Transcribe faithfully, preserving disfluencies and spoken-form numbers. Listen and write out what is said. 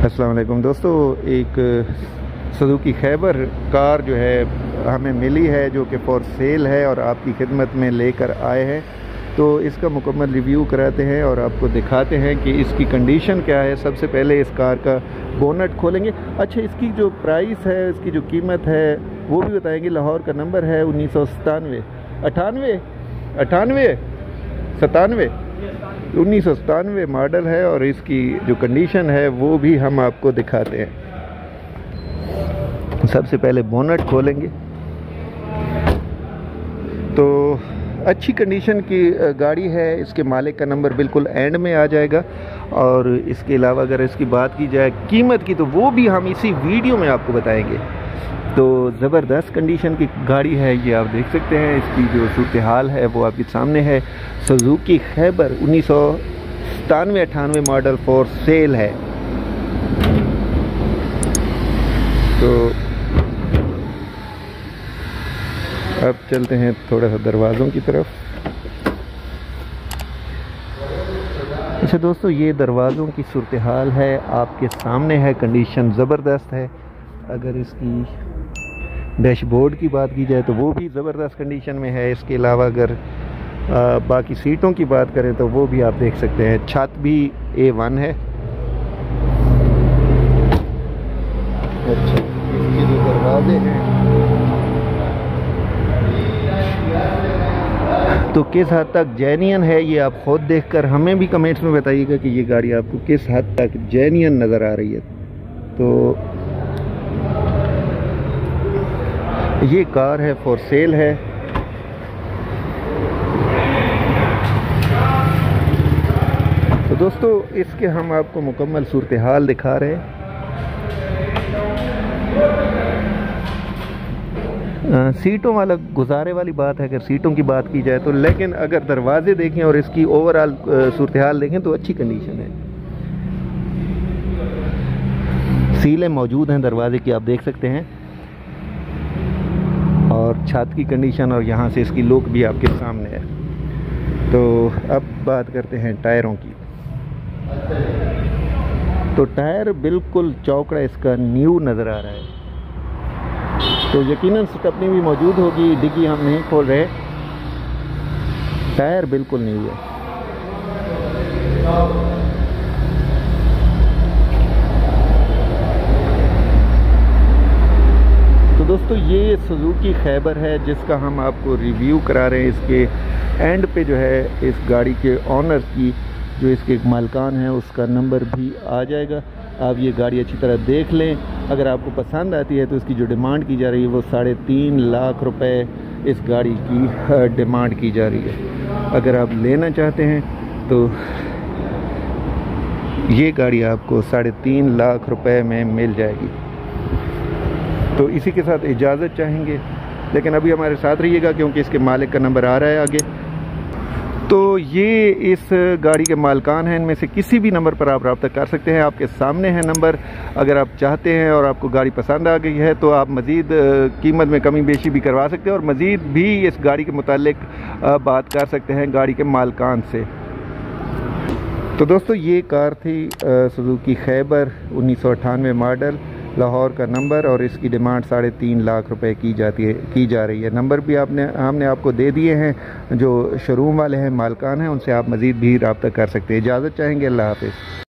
अस्सलाम वालेकुम दोस्तों, एक सुजुकी खैबर कार जो है हमें मिली है जो कि फॉर सेल है और आपकी खिदमत में लेकर आए हैं। तो इसका मुकम्मल रिव्यू कराते हैं और आपको दिखाते हैं कि इसकी कंडीशन क्या है। सबसे पहले इस कार का बोनट खोलेंगे। अच्छा, इसकी जो प्राइस है, इसकी जो कीमत है वो भी बताएंगे। लाहौर का नंबर है उन्नीस सौ सतानवे अठानवे अठानवे सतानवे उन्नीस सौ सतानवे मॉडल है और इसकी जो कंडीशन है वो भी हम आपको दिखाते हैं। सबसे पहले बोनट खोलेंगे तो अच्छी कंडीशन की गाड़ी है। इसके मालिक का नंबर बिल्कुल एंड में आ जाएगा। और इसके अलावा अगर इसकी बात की जाए कीमत की तो वो भी हम इसी वीडियो में आपको बताएंगे। तो ज़बरदस्त कंडीशन की गाड़ी है, ये आप देख सकते हैं। इसकी जो सूरत हाल है वो आपके सामने है। सुजुकी खैबर उन्नीस सौ सतानवे अठानवे मॉडल फॉर सेल है। तो अब चलते हैं थोड़ा सा दरवाज़ों की तरफ। अच्छा दोस्तों, ये दरवाज़ों की सूरत हाल है आपके सामने है। कंडीशन ज़बरदस्त है। अगर इसकी डैशबोर्ड की बात की जाए तो वो भी ज़बरदस्त कंडीशन में है। इसके अलावा अगर आ, बाकी सीटों की बात करें तो वो भी आप देख सकते हैं। छत भी ए वन है। अच्छा, इसके जो दरवाजे हैं तो किस हद तक जेन्युइन है ये आप खुद देखकर हमें भी कमेंट्स में बताइएगा कि ये गाड़ी आपको किस हद तक जेन्युइन नज़र आ रही है। तो ये कार है, फॉर सेल है। तो दोस्तों, इसके हम आपको मुकम्मल सूरत हाल दिखा रहे हैं। आ, सीटों वाला गुजारे वाली बात है अगर सीटों की बात की जाए तो, लेकिन अगर दरवाजे देखें और इसकी ओवरऑल सूरत हाल देखें तो अच्छी कंडीशन है। सीलें मौजूद हैं दरवाजे की, आप देख सकते हैं। और छत की कंडीशन और यहाँ से इसकी लुक भी आपके सामने है। तो अब बात करते हैं टायरों की। तो टायर बिल्कुल चौकड़ा इसका न्यू नज़र आ रहा है। तो यकीनन स्टेपनी भी मौजूद होगी। डिग्गी हम नहीं खोल रहे, टायर बिल्कुल न्यू है। तो दोस्तों, ये सुजुकी खैबर है जिसका हम आपको रिव्यू करा रहे हैं। इसके एंड पे जो है इस गाड़ी के ऑनर की जो इसके मालिकान हैं उसका नंबर भी आ जाएगा। आप ये गाड़ी अच्छी तरह देख लें। अगर आपको पसंद आती है तो इसकी जो डिमांड की जा रही है वो साढ़े तीन लाख रुपए इस गाड़ी की डिमांड की जा रही है। अगर आप लेना चाहते हैं तो ये गाड़ी आपको साढ़े तीन लाख रुपए में मिल जाएगी। तो इसी के साथ इजाज़त चाहेंगे, लेकिन अभी हमारे साथ रहिएगा क्योंकि इसके मालिक का नंबर आ रहा है आगे। तो ये इस गाड़ी के मालिकान हैं। इनमें से किसी भी नंबर पर आप रब्ता कर सकते हैं। आपके सामने है नंबर। अगर आप चाहते हैं और आपको गाड़ी पसंद आ गई है तो आप मज़ीद कीमत में कमी बेशी भी करवा सकते हैं और मज़ीद भी इस गाड़ी के मुतालिक बात कर सकते हैं गाड़ी के मालिकान से। तो दोस्तों, ये कार थी सुजुकी खैबर उन्नीस सौ अट्ठानवे मॉडल, लाहौर का नंबर, और इसकी डिमांड साढ़े तीन लाख रुपए की जाती है की जा रही है। नंबर भी आपने हमने आपको दे दिए हैं। जो शोरूम वाले हैं, मालिकान हैं, उनसे आप मज़ीद भी रब्ता कर सकते हैं। इजाज़त चाहेंगे। अल्लाह हाफ़िज़।